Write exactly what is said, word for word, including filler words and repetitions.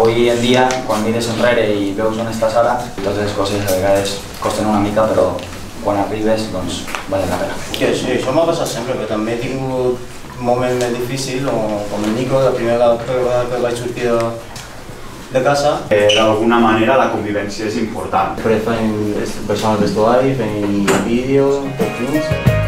avui en dia, quan mires enrere i veus on estàs ara, totes les coses a vegades costen una mica, però quan arribes, doncs, vale la pena. Sí, sí, això m'ha passat sempre, que també he tingut un moment més difícil, com el Nico, la primera vegada que vaig sortir de, de casa. Eh, D'alguna manera la convivència és important. Després fem baixar el vestuari, fem vídeo, tots junts.